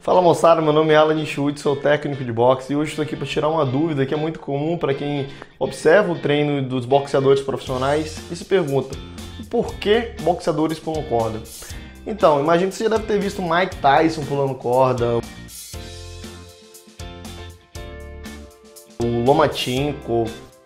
Fala moçada, meu nome é Alan Schultz, sou técnico de boxe e hoje estou aqui para tirar uma dúvida que é muito comum para quem observa o treino dos boxeadores profissionais e se pergunta: por que boxeadores pulam corda? Então, imagino que você já deve ter visto Mike Tyson pulando corda, o Lomachenko,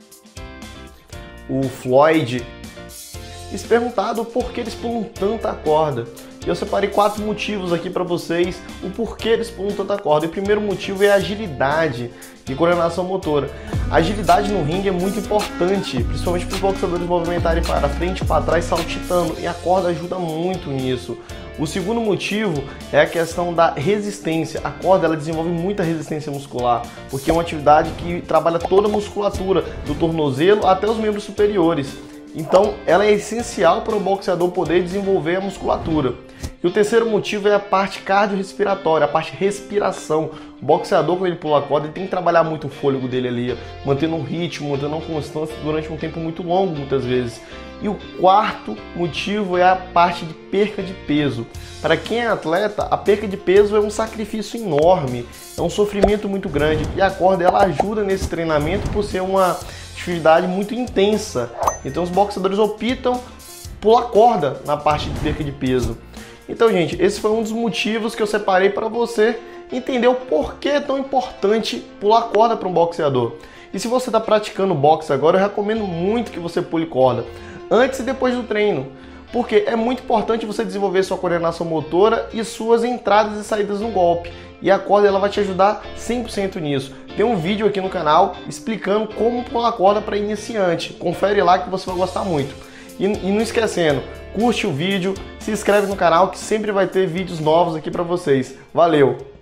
o Floyd, e se perguntado por que eles pulam tanta corda. E eu separei 4 motivos aqui para vocês, o porquê eles pulam tanta corda. E o primeiro motivo é a agilidade e coordenação motora. A agilidade no ringue é muito importante, principalmente para os boxeadores movimentarem para frente e para trás saltitando, e a corda ajuda muito nisso. O segundo motivo é a questão da resistência. A corda ela desenvolve muita resistência muscular, porque é uma atividade que trabalha toda a musculatura, do tornozelo até os membros superiores. Então, ela é essencial para o boxeador poder desenvolver a musculatura. E o terceiro motivo é a parte cardiorrespiratória, a parte respiração. O boxeador, quando ele pula a corda, ele tem que trabalhar muito o fôlego dele ali, mantendo um ritmo, mantendo uma constância durante um tempo muito longo, muitas vezes. E o quarto motivo é a parte de perca de peso. Para quem é atleta, a perca de peso é um sacrifício enorme, é um sofrimento muito grande. E a corda ela ajuda nesse treinamento por ser uma atividade muito intensa. Então os boxeadores optam pular corda na parte de perca de peso. Então, gente, esse foi um dos motivos que eu separei para você entender o porquê é tão importante pular corda para um boxeador. E se você está praticando boxe agora, eu recomendo muito que você pule corda, antes e depois do treino. Porque é muito importante você desenvolver sua coordenação motora e suas entradas e saídas no golpe. E a corda ela vai te ajudar 100% nisso. Tem um vídeo aqui no canal explicando como pular corda para iniciante. Confere lá que você vai gostar muito. E não esquecendo, curte o vídeo, se inscreve no canal que sempre vai ter vídeos novos aqui para vocês. Valeu!